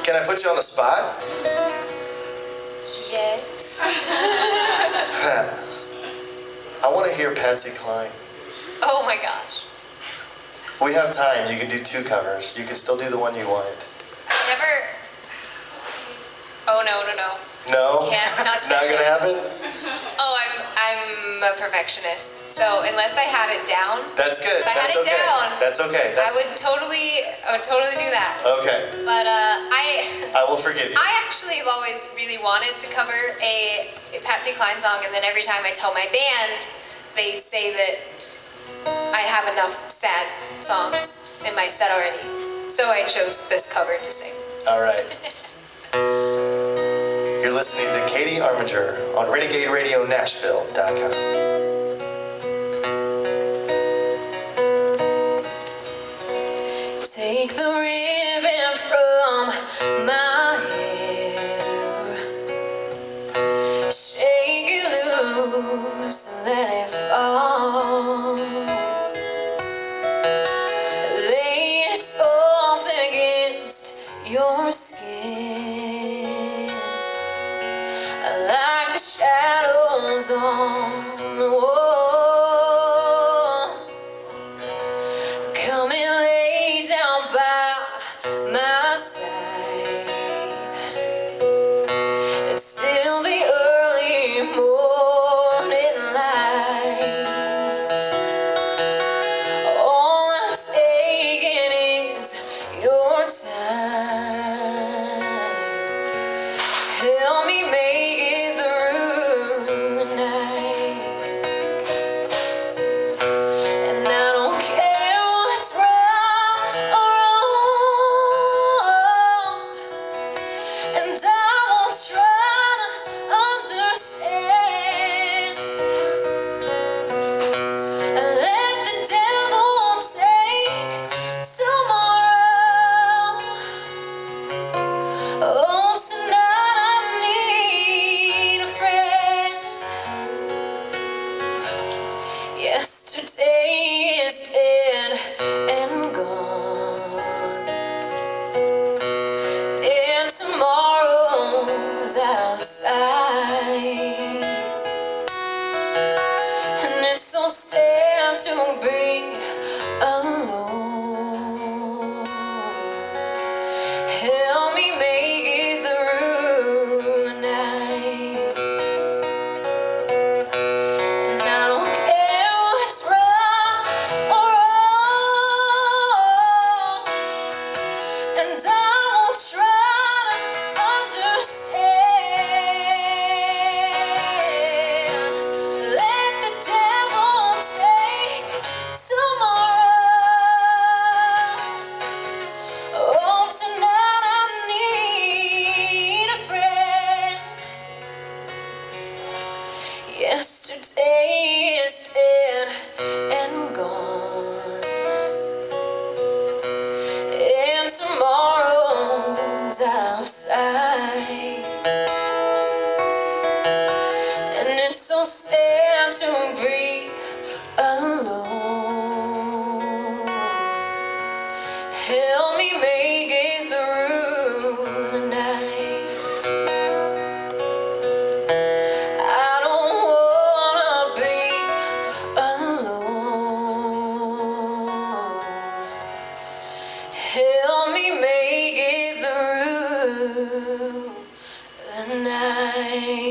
Can I put you on the spot? Yes. I want to hear Patsy Cline. Oh my gosh. We have time. You can do 2 covers. You can still do the one you wanted. Never. Oh no. No? Not gonna happen? Oh, I'm a perfectionist. So unless I had it down. That's good. If I had it down. That's okay. I would totally do that. Okay. But I will forgive you. I actually have always really wanted to cover a Patsy Cline song, and then every time I tell my band, they say that I have enough sad songs in my set already. So I chose this cover to sing. All right. You're listening to Katie Arminger on RenegadeRadioNashville.com. Take the ribbon from my hair, shake it loose and let it fall. Lay it soft against your skin, like the shadows on the wall. Come and lay down by my side. It's still the early morning light. All I'm taking is your time. Help me make it through the night. And I don't care what's wrong or wrong, and I won't try to understand. Let the devil take tomorrow. Oh, tonight I need a friend. Yesterday is dead and gone, and tomorrow's out of sight. And it's so sad to be alone. Help me make it through the night. And I don't care what's wrong or wrong, and I won't try to understand. Let the devil take tomorrow. Oh, tonight I need a friend. Yesterday is dead and gone, and tomorrow's out of sight. And it's so sad to be alone. Help me make it through the night. I don't wanna be alone. Help me make it through the night.